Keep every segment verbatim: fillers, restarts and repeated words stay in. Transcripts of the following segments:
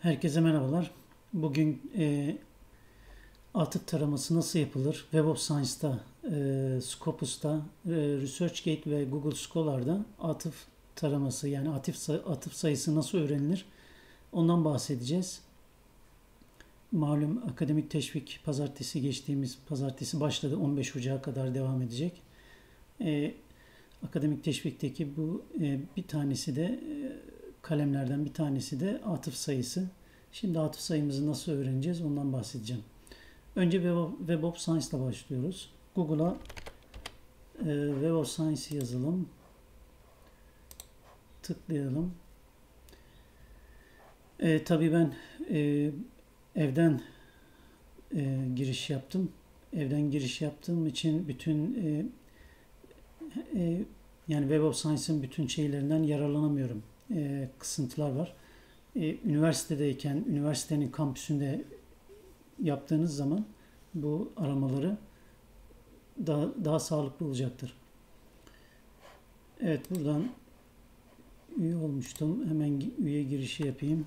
Herkese merhabalar. Bugün e, atıf taraması nasıl yapılır? Web of Science'da, e, Scopus'ta, e, ResearchGate ve Google Scholar'da atıf taraması yani atıf, say- atıf sayısı nasıl öğrenilir? Ondan bahsedeceğiz. Malum akademik teşvik pazartesi geçtiğimiz pazartesi başladı. on beş Ocağı kadar devam edecek. E, akademik teşvikteki bu e, bir tanesi de e, kalemlerden bir tanesi de atıf sayısı. Şimdi atıf sayımızı nasıl öğreneceğiz ondan bahsedeceğim. Önce Web of, Web of Science ile başlıyoruz. Google'a e, Web of Science yazalım. Tıklayalım. E, tabii ben e, evden e, giriş yaptım. Evden giriş yaptığım için bütün e, e, yani Web of Science'ın bütün şeylerinden yararlanamıyorum. E, kısıntılar var. E, üniversitedeyken, üniversitenin kampüsünde yaptığınız zaman bu aramaları daha, daha sağlıklı olacaktır. Evet, buradan üye olmuştum. Hemen üye girişi yapayım.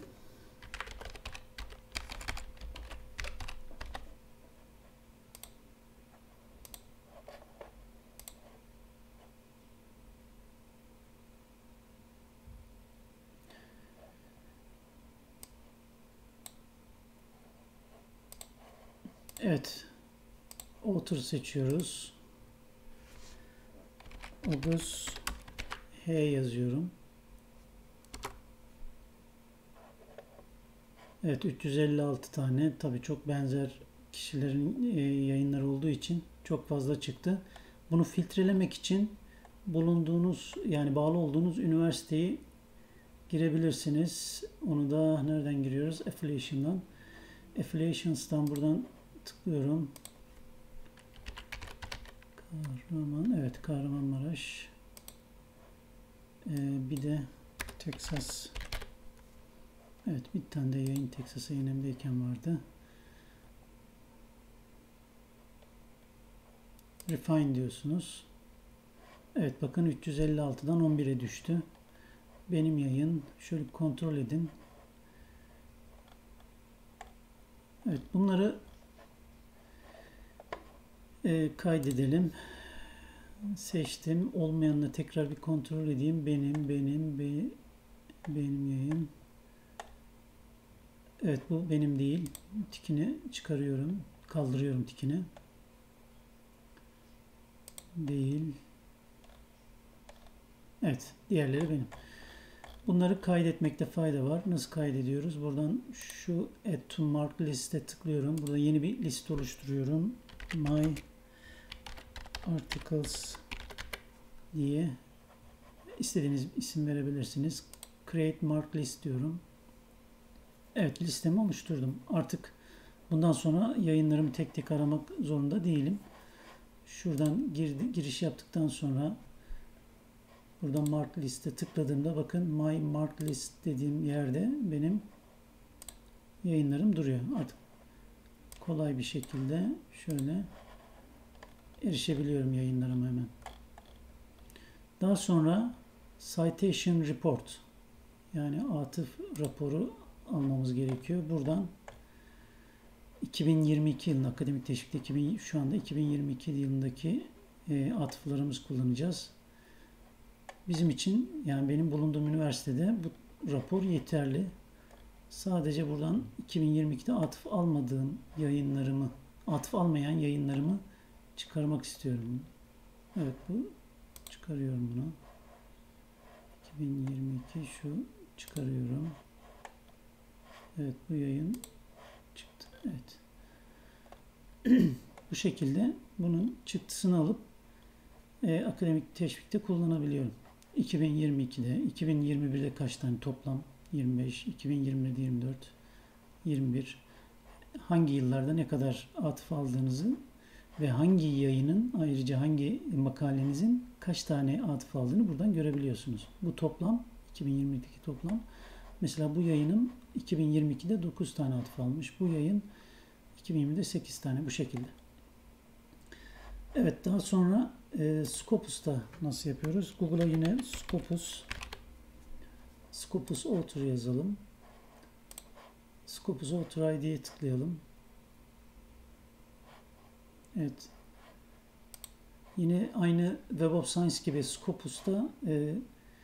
Evet. Author seçiyoruz. August H yazıyorum. Evet, üç yüz elli altı tane. Tabii çok benzer kişilerin e, yayınları olduğu için çok fazla çıktı. Bunu filtrelemek için bulunduğunuz yani bağlı olduğunuz üniversiteyi girebilirsiniz. Onu da nereden giriyoruz? Affiliation'dan. Affiliations'tan buradan tıklıyorum. Kahraman, evet Kahramanmaraş. Ee, bir de Texas. Evet, bir tane de yayın Texas A and M'deyken vardı. Refine diyorsunuz. Evet, bakın üç yüz elli altıdan on bire düştü. Benim yayın. Şöyle kontrol edin. Evet, bunları e, kaydedelim. Seçtim. Olmayanla tekrar bir kontrol edeyim. Benim, benim, be, benim yayın. Evet, bu benim değil. Tikini çıkarıyorum. Kaldırıyorum tikini. Değil. Evet, diğerleri benim. Bunları kaydetmekte fayda var. Nasıl kaydediyoruz? Buradan şu Add to Mark List'e tıklıyorum. Burada yeni bir liste oluşturuyorum. My Articles diye istediğiniz isim verebilirsiniz. Create Mark List diyorum. Evet, listemi oluşturdum. Artık bundan sonra yayınlarımı tek tek aramak zorunda değilim. Şuradan girdi, giriş yaptıktan sonra buradan Mark List'e tıkladığımda bakın My Mark List dediğim yerde benim yayınlarım duruyor. Artık kolay bir şekilde şöyle erişebiliyorum yayınlarıma hemen. Daha sonra Citation Report yani atıf raporu almamız gerekiyor. Buradan iki bin yirmi iki yılında akademik teşvikte iki bin, şu anda iki bin yirmi iki yılındaki e, atıflarımız kullanacağız. Bizim için yani benim bulunduğum üniversitede bu rapor yeterli. Sadece buradan iki bin yirmi ikide atıf almadığım yayınlarımı, atıf almayan yayınlarımı çıkarmak istiyorum. Evet, bu çıkarıyorum bunu. iki bin yirmi iki şu çıkarıyorum. Evet, bu yayın çıktı. Evet. Bu şekilde bunun çıktısını alıp e, akademik teşvikte kullanabiliyorum. iki bin yirmi ikide, iki bin yirmi birde kaç tane toplam? yirmi beş, iki bin yirmi birde yirmi dört, yirmi bir. Hangi yıllarda ne kadar atıf aldığınızı ve hangi yayının ayrıca hangi makalenizin kaç tane atıf aldığını buradan görebiliyorsunuz. Bu toplam iki bin yirmi ikideki toplam. Mesela bu yayının iki bin yirmi ikide dokuz tane atıf almış. Bu yayın iki bin yirmide sekiz tane bu şekilde. Evet, daha sonra e, Scopus'ta nasıl yapıyoruz? Google'a yine Scopus Scopus Author yazalım. Scopus'a Author I D'ye tıklayalım. Evet. Yine aynı Web of Science gibi Scopus'ta e,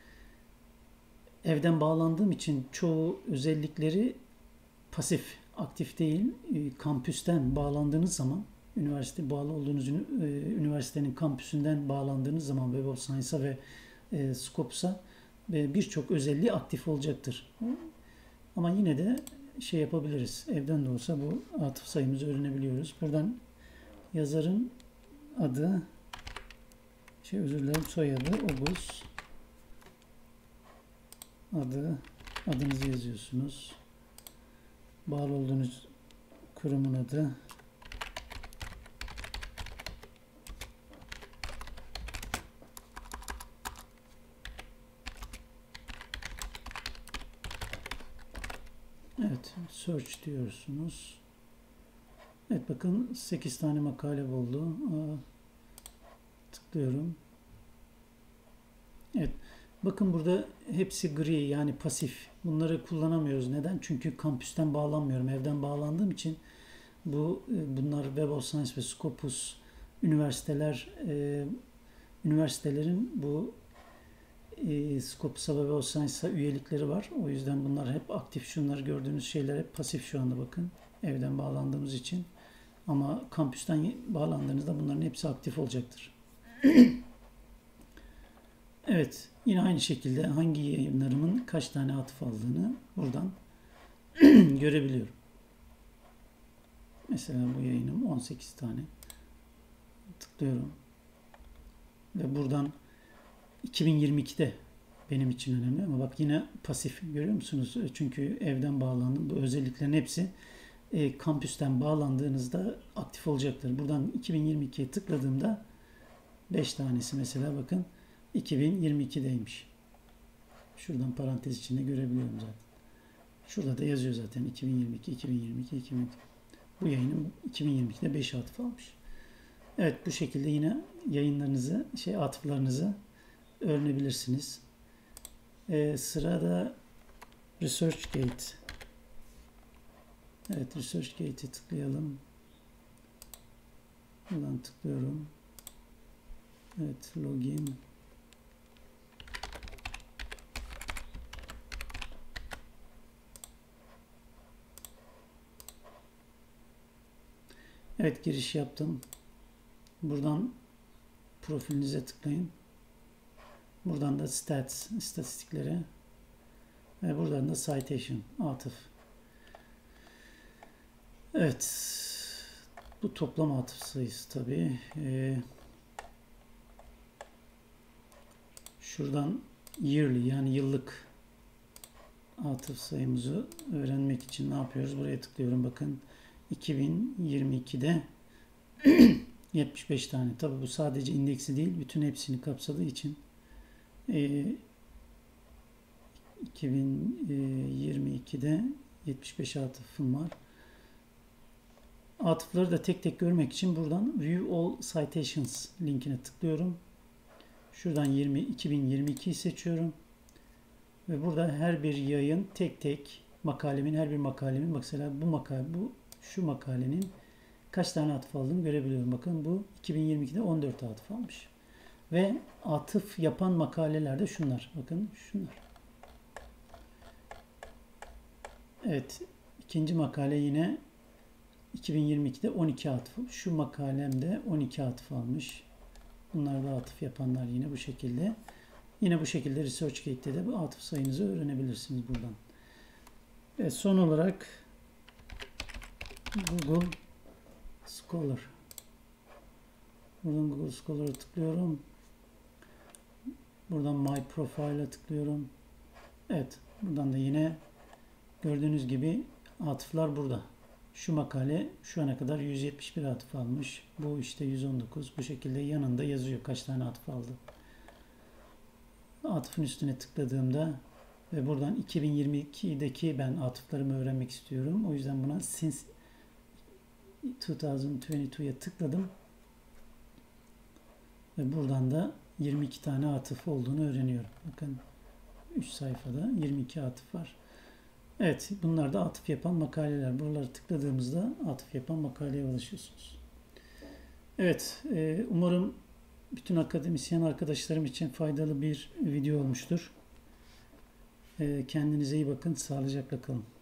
evden bağlandığım için çoğu özellikleri pasif, aktif değil. E, kampüsten bağlandığınız zaman, üniversite bağlı olduğunuz e, üniversitenin kampüsünden bağlandığınız zaman Web of Science'a ve e, Scopus'a e, birçok özelliği aktif olacaktır. Ama yine de şey yapabiliriz. Evden de olsa bu atıf sayımızı öğrenebiliyoruz. Buradan yazarın adı, şey özür dilerim, soyadı Oguz. Adı, adınızı yazıyorsunuz. Bağlı olduğunuz kurumun adı. Evet, search diyorsunuz. Evet, bakın sekiz tane makale buldu. Aa, tıklıyorum. Evet. Bakın burada hepsi gri, yani pasif. Bunları kullanamıyoruz. Neden? Çünkü kampüsten bağlanmıyorum. Evden bağlandığım için bu bunlar Web of Science ve Scopus üniversiteler e, üniversitelerin bu e, Scopus'a ve Web of Science'a üyelikleri var. O yüzden bunlar hep aktif. Şunları gördüğünüz şeyler hep pasif şu anda bakın. Evden bağlandığımız için. Ama kampüsten bağlandığınızda bunların hepsi aktif olacaktır. Evet, yine aynı şekilde hangi yayınlarımın kaç tane atıf aldığını buradan görebiliyorum. Mesela bu yayınım on sekiz tane. Tıklıyorum. Ve buradan iki bin yirmi ikide benim için önemli ama bak yine pasif, görüyor musunuz? Çünkü evden bağlandım. Bu özelliklerin hepsi e, kampüsten bağlandığınızda aktif olacaktır. Buradan iki bin yirmi ikiye tıkladığımda beş tanesi mesela bakın iki bin yirmi ikideymiş. Şuradan parantez içinde görebiliyorum zaten. Şurada da yazıyor zaten iki bin yirmi iki, iki bin yirmi iki, iki bin yirmi iki. Bu yayınım iki bin yirmi ikide beş atıf almış. Evet, bu şekilde yine yayınlarınızı, şey atıflarınızı öğrenebilirsiniz. Ee, sırada ResearchGate. Evet, ResearchGate'e tıklayalım. Buradan tıklıyorum. Evet, login. Evet, giriş yaptım. Buradan profilinize tıklayın. Buradan da stats, istatistiklere ve buradan da citation, atıf. Evet, bu toplam atıf sayısı tabii. Ee, şuradan yearly, yani yıllık atıf sayımızı öğrenmek için ne yapıyoruz? Buraya tıklıyorum. Bakın iki bin yirmi ikide yetmiş beş tane. Tabii bu sadece indeksi değil, bütün hepsini kapsadığı için e, iki bin yirmi ikide yetmiş beş atıfım var. Atıfları da tek tek görmek için buradan View All Citations linkine tıklıyorum. Şuradan yirmi, iki bin yirmi ikiyi seçiyorum. Ve burada her bir yayın tek tek makalemin, her bir makalemin, mesela bu makale, bu şu makalenin kaç tane atıf aldığını görebiliyorum. Bakın bu iki bin yirmi ikide on dört atıf almış. Ve atıf yapan makalelerde şunlar. Bakın şunlar. Evet. İkinci makale yine iki bin yirmi ikide on iki atıf. Şu makalemde on iki atıf almış. Bunlar da atıf yapanlar yine bu şekilde. Yine bu şekilde ResearchGate'de de bu atıf sayınızı öğrenebilirsiniz buradan. Ve son olarak Google Scholar. Buradan Google Scholar'a tıklıyorum. Buradan My Profile'a tıklıyorum. Evet. Buradan da yine gördüğünüz gibi atıflar burada. Şu makale şu ana kadar yüz yetmiş bir atıf almış. Bu işte yüz on dokuz. Bu şekilde yanında yazıyor kaç tane atıf aldı. Atıfın üstüne tıkladığımda ve buradan iki bin yirmi ikideki ben atıflarımı öğrenmek istiyorum. O yüzden buna Since iki bin yirmi iki'ye tıkladım. Ve buradan da yirmi iki tane atıf olduğunu öğreniyorum. Bakın üç sayfada yirmi iki atıf var. Evet, bunlar da atıf yapan makaleler. Buraları tıkladığımızda atıf yapan makaleye ulaşıyorsunuz. Evet, e, umarım bütün akademisyen arkadaşlarım için faydalı bir video olmuştur. E, kendinize iyi bakın, sağlıcakla kalın.